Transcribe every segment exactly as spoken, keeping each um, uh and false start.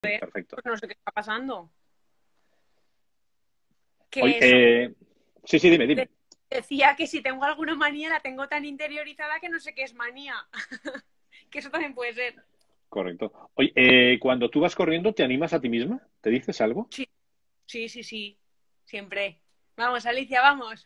Perfecto. Pues no sé qué está pasando. Oye, Que eso, eh, sí, sí, dime, de- dime. decía que si tengo alguna manía la tengo tan interiorizada que no sé qué es manía. Que eso también puede ser. Correcto. Oye, eh, cuando tú vas corriendo, ¿te animas a ti misma? ¿Te dices algo? Sí, sí, sí, sí. Siempre. Vamos, Alicia, vamos.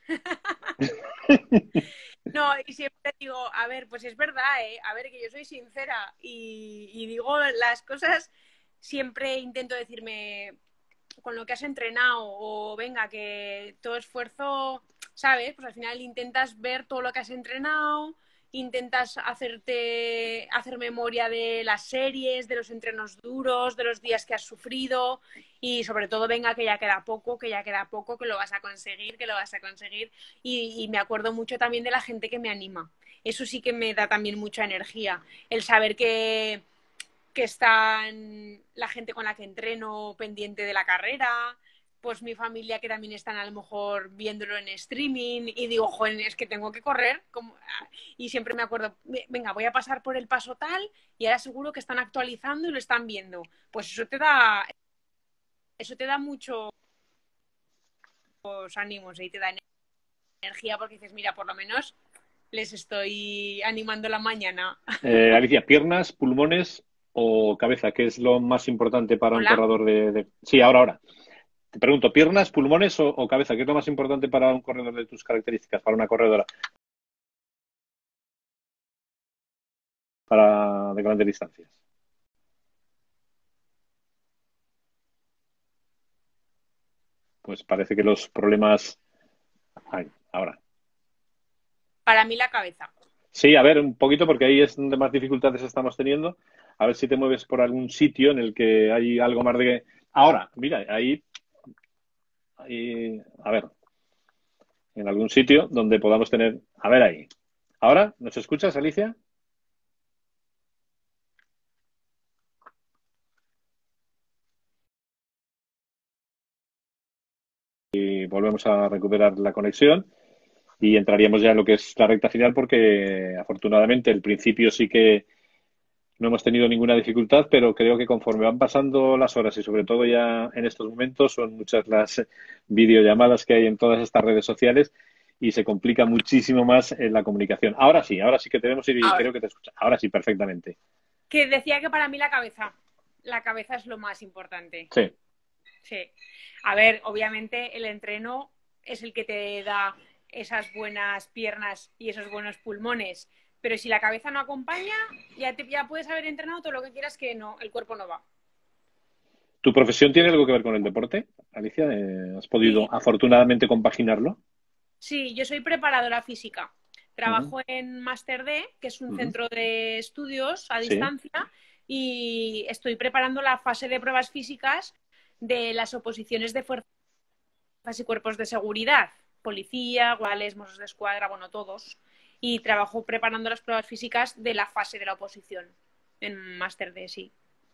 No, y siempre digo, a ver, pues es verdad, ¿eh? A ver, que yo soy sincera y, y digo las cosas, siempre intento decirme con lo que has entrenado o venga, que todo esfuerzo, ¿sabes? Pues al final intentas ver todo lo que has entrenado, intentas hacerte, hacer memoria de las series, de los entrenos duros, de los días que has sufrido y sobre todo venga que ya queda poco, que ya queda poco, que lo vas a conseguir, que lo vas a conseguir y, y me acuerdo mucho también de la gente que me anima. Eso sí que me da también mucha energía, el saber que, que están la gente con la que entreno pendiente de la carrera, pues mi familia que también están a lo mejor viéndolo en streaming y digo, joder, es que tengo que correr como... y siempre me acuerdo, venga, voy a pasar por el paso tal y ahora seguro que están actualizando y lo están viendo. Pues eso te da, eso te da muchos ánimos y te da energía porque dices, mira, por lo menos les estoy animando la mañana. Eh, Alicia, ¿piernas, pulmones o cabeza? ¿Qué es lo más importante para un Hola. corredor de, de- Sí, ahora, ahora. Te pregunto, ¿piernas, pulmones o, o cabeza? ¿Qué es lo más importante para un corredor de tus características, para una corredora para de grandes distancias? Pues parece que los problemas... Ay, ahora. Para mí la cabeza. Sí, a ver, un poquito porque ahí es donde más dificultades estamos teniendo. A ver si te mueves por algún sitio en el que hay algo más de... Ahora, mira, ahí, ahí, a ver, en algún sitio donde podamos tener... A ver ahí. ¿Ahora? ¿Nos escuchas, Alicia? Y volvemos a recuperar la conexión y entraríamos ya en lo que es la recta final porque afortunadamente el principio sí que no hemos tenido ninguna dificultad, pero creo que conforme van pasando las horas y sobre todo ya en estos momentos son muchas las videollamadas que hay en todas estas redes sociales y se complica muchísimo más en la comunicación. Ahora sí, ahora sí que tenemos y Ahora. creo que te escucha. Ahora sí, perfectamente. Que decía que para mí la cabeza. La cabeza es lo más importante. Sí. Sí. A ver, obviamente el entreno es el que te da esas buenas piernas y esos buenos pulmones. Pero si la cabeza no acompaña, ya, te, ya puedes haber entrenado todo lo que quieras que no, el cuerpo no va. ¿Tu profesión tiene algo que ver con el deporte, Alicia? Eh, ¿Has Sí, podido afortunadamente compaginarlo? sí, yo soy preparadora física. Ujú, Trabajo en Master D, que es un ujú. centro de estudios a Sí. distancia, y estoy preparando la fase de pruebas físicas de las oposiciones de fuerzas y cuerpos de seguridad, policía, guardias, mossos de escuadra, bueno, todos. Y trabajo preparando las pruebas físicas de la fase de la oposición en Master D, sí.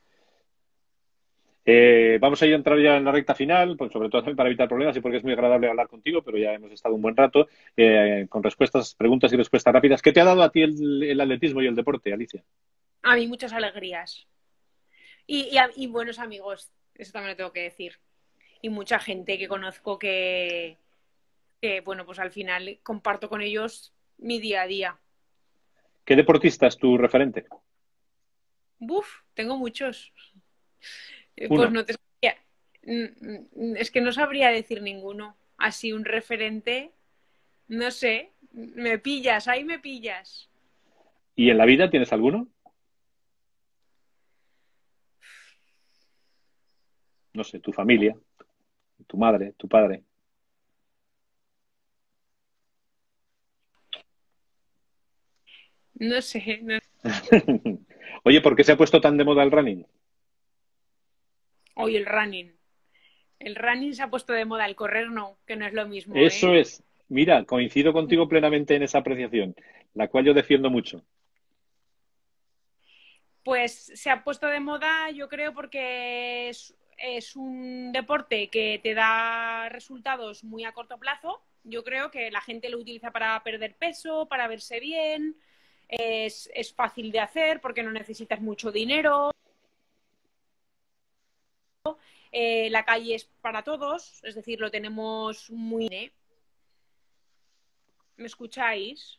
Eh, vamos a ir a entrar ya en la recta final, pues sobre todo también para evitar problemas y porque es muy agradable hablar contigo, pero ya hemos estado un buen rato eh, con respuestas, preguntas y respuestas rápidas. ¿Qué te ha dado a ti el, el atletismo y el deporte, Alicia? A mí muchas alegrías. Y, y, y buenos amigos, eso también lo tengo que decir. Y mucha gente que conozco que, que, bueno, pues al final comparto con ellos mi día a día. ¿Qué deportista es tu referente? Buf, tengo muchos. Eh, Pues Uno. no te sabría. Mm, mm, Es que no sabría decir ninguno. Así un referente, no sé. Me pillas, ahí me pillas. ¿Y en la vida tienes alguno? No sé, tu familia, tu madre, tu padre. No sé. No... Oye, ¿por qué se ha puesto tan de moda el running? Hoy el running. El running se ha puesto de moda, el correr no, que no es lo mismo, Eso ¿eh? es. Mira, coincido contigo plenamente en esa apreciación, la cual yo defiendo mucho. Pues se ha puesto de moda, yo creo, porque es, es un deporte que te da resultados muy a corto plazo. Yo creo que la gente lo utiliza para perder peso, para verse bien. Es, es fácil de hacer porque no necesitas mucho dinero. eh, la calle es para todos, es decir, lo tenemos muy... ¿eh? ¿Me escucháis?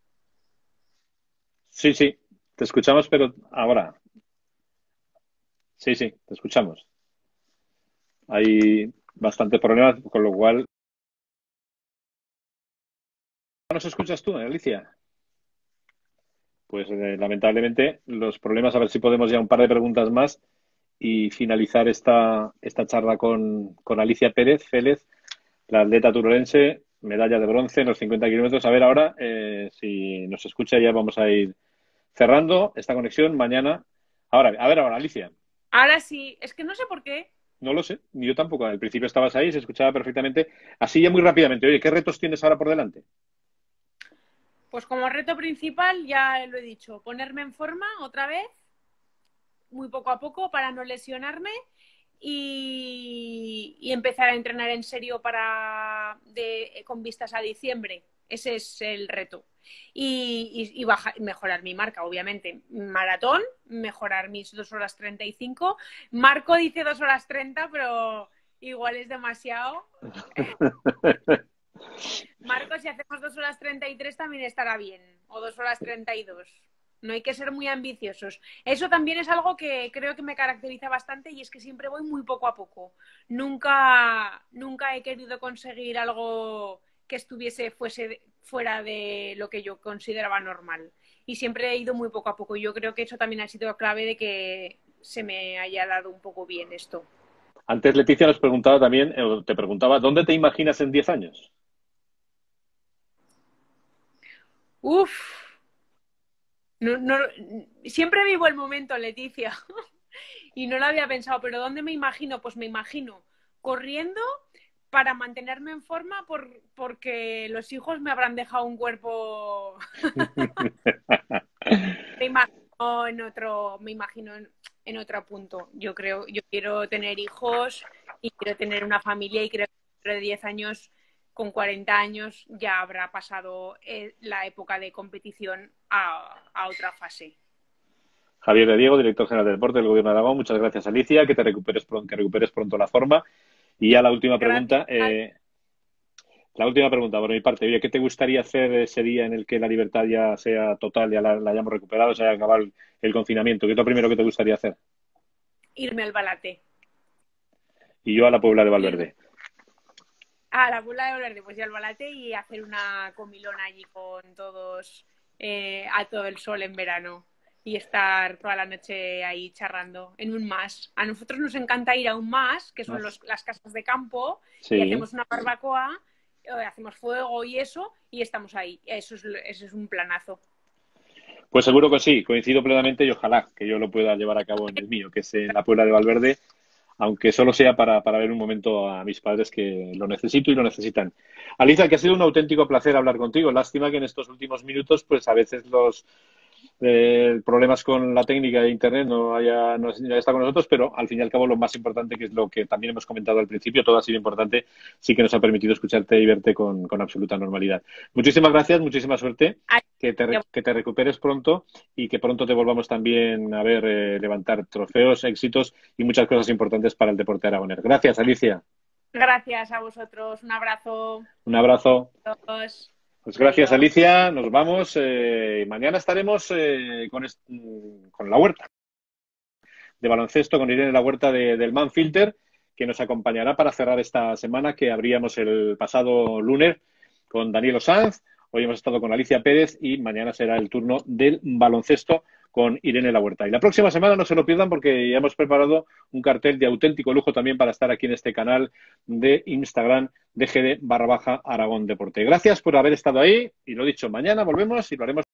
Sí, sí, te escuchamos, pero ahora. Sí, sí, te escuchamos. Hay bastante problemas, con lo cual... ¿Nos escuchas tú, Alicia? Pues eh, lamentablemente los problemas, a ver si podemos ya un par de preguntas más y finalizar esta, esta charla con, con Alicia Pérez Félez, la atleta turolense, medalla de bronce en los cincuenta kilómetros. A ver ahora, eh, si nos escucha ya vamos a ir cerrando esta conexión mañana. Ahora, a ver ahora, Alicia. Ahora sí, es que no sé por qué. No lo sé, ni yo tampoco. Al principio estabas ahí, se escuchaba perfectamente. Así ya muy rápidamente. Oye, ¿qué retos tienes ahora por delante? Pues como reto principal, ya lo he dicho, ponerme en forma otra vez, muy poco a poco, para no lesionarme y, y empezar a entrenar en serio para de, con vistas a diciembre. Ese es el reto. Y, y, y bajar, mejorar mi marca, obviamente. Maratón, mejorar mis dos horas treinta y cinco. Marco dice dos horas treinta, pero igual es demasiado. Marco, si hacemos dos horas treinta y tres también estará bien. O dos horas treinta y dos. No hay que ser muy ambiciosos. Eso también es algo que creo que me caracteriza bastante y es que siempre voy muy poco a poco. Nunca, nunca he querido conseguir algo que estuviese fuese fuera de lo que yo consideraba normal. Y siempre he ido muy poco a poco. Yo creo que eso también ha sido clave de que se me haya dado un poco bien esto. Antes Leticia nos preguntaba también, eh, te preguntaba, ¿dónde te imaginas en diez años? Uf. No, no, siempre vivo el momento, Leticia. Y no lo había pensado, pero ¿dónde me imagino? Pues me imagino corriendo para mantenerme en forma por, porque los hijos me habrán dejado un cuerpo. Me imagino en otro, me imagino en, en otro punto. Yo creo, yo quiero tener hijos y quiero tener una familia y creo que dentro de diez años, con cuarenta años, ya habrá pasado la época de competición a, a otra fase. Javier de Diego, director general de deporte del Gobierno de Aragón. Muchas gracias, Alicia, que te recuperes pronto, que recuperes pronto la forma. Y ya la última pregunta. Eh, la última pregunta por mi parte. Oye, ¿qué te gustaría hacer ese día en el que la libertad ya sea total, ya la, la hayamos recuperado, se haya acabado el, el confinamiento? ¿Qué es lo primero que te gustaría hacer? Irme al Balate. Y yo a la Puebla de Valverde. A la Puebla de Valverde, pues ya al Balate y hacer una comilona allí con todos eh, a todo el sol en verano. Y estar toda la noche ahí charrando en un mas. A nosotros nos encanta ir a un mas, que son los, las casas de campo, Sí. y hacemos una barbacoa, eh, hacemos fuego y eso, y estamos ahí. Eso es, eso es un planazo. Pues seguro que sí, coincido plenamente y ojalá que yo lo pueda llevar a cabo en el mío, que es en la Puebla de Valverde, aunque solo sea para, para ver un momento a mis padres que lo necesito y lo necesitan. Alicia, que ha sido un auténtico placer hablar contigo. Lástima que en estos últimos minutos, pues a veces los eh, problemas con la técnica de Internet no haya, no haya estado con nosotros, pero al fin y al cabo lo más importante, que es lo que también hemos comentado al principio, todo ha sido importante, sí que nos ha permitido escucharte y verte con, con absoluta normalidad. Muchísimas gracias, muchísima suerte, que te, que te recuperes pronto y que pronto te volvamos también a ver eh, levantar trofeos, éxitos y muchas cosas importantes para el deporte aragonés. Gracias, Alicia. Gracias a vosotros, un abrazo. Un abrazo. Adiós. Pues gracias, Adiós. Alicia. Nos vamos. Eh, mañana estaremos eh, con, con la huerta de baloncesto, con Irene La Huerta de, del Manfilter, que nos acompañará para cerrar esta semana que abríamos el pasado lunes con Daniel Sanz. Hoy hemos estado con Alicia Pérez y mañana será el turno del baloncesto con Irene La Huerta. Y la próxima semana no se lo pierdan porque ya hemos preparado un cartel de auténtico lujo también para estar aquí en este canal de Instagram de G D barra baja Aragón Deporte. Gracias por haber estado ahí y lo dicho, mañana volvemos y lo haremos